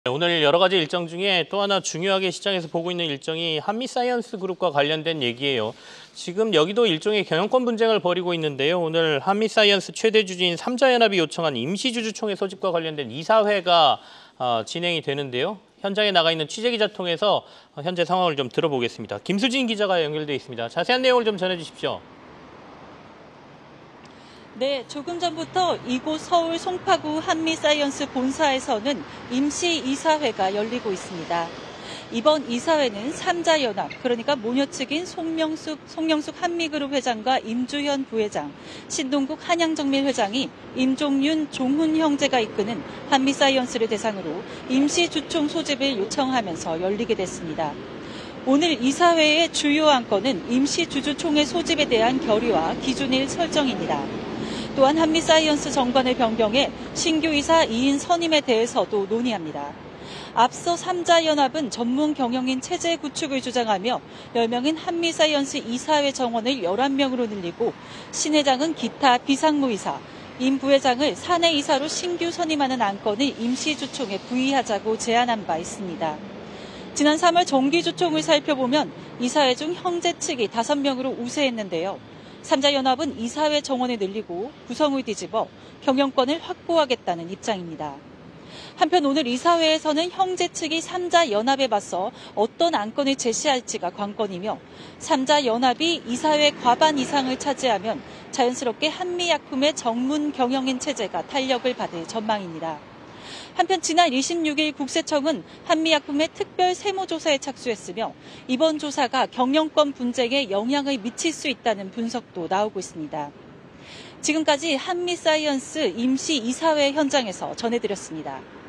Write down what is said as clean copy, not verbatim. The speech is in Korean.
오늘 여러 가지 일정 중에 또 하나 중요하게 시장에서 보고 있는 일정이 한미사이언스 그룹과 관련된 얘기예요. 지금 여기도 일종의 경영권 분쟁을 벌이고 있는데요. 오늘 한미사이언스 최대 주주인 삼자연합이 요청한 임시주주총회 소집과 관련된 이사회가 진행이 되는데요. 현장에 나가 있는 취재기자 통해서 현재 상황을 좀 들어보겠습니다. 김수진 기자가 연결돼 있습니다. 자세한 내용을 좀 전해주십시오. 네, 조금 전부터 이곳 서울 송파구 한미사이언스 본사에서는 임시이사회가 열리고 있습니다. 이번 이사회는 삼자연합, 그러니까 모녀 측인 송영숙 한미그룹 회장과 임주현 부회장, 신동국 한양정밀 회장이 임종윤 종훈 형제가 이끄는 한미사이언스를 대상으로 임시주총 소집을 요청하면서 열리게 됐습니다. 오늘 이사회의 주요 안건은 임시주주총회 소집에 대한 결의와 기준일 설정입니다. 또한 한미사이언스 정관을 변경해 신규 이사 2인 선임에 대해서도 논의합니다. 앞서 삼자연합은 전문 경영인 체제 구축을 주장하며 10명인 한미사이언스 이사회 정원을 11명으로 늘리고 신 회장은 기타 비상무이사, 임 부회장을 사내이사로 신규 선임하는 안건을 임시주총에 부의하자고 제안한 바 있습니다. 지난 3월 정기주총을 살펴보면 이사회 중 형제 측이 5명으로 우세했는데요. 삼자연합은 이사회 정원을 늘리고 구성을 뒤집어 경영권을 확보하겠다는 입장입니다. 한편 오늘 이사회에서는 형제 측이 삼자연합에 맞서 어떤 안건을 제시할지가 관건이며 삼자연합이 이사회 과반 이상을 차지하면 자연스럽게 한미약품의 정문 경영인 체제가 탄력을 받을 전망입니다. 한편 지난 26일 국세청은 한미약품의 특별 세무조사에 착수했으며 이번 조사가 경영권 분쟁에 영향을 미칠 수 있다는 분석도 나오고 있습니다. 지금까지 한미사이언스 임시이사회 현장에서 전해드렸습니다.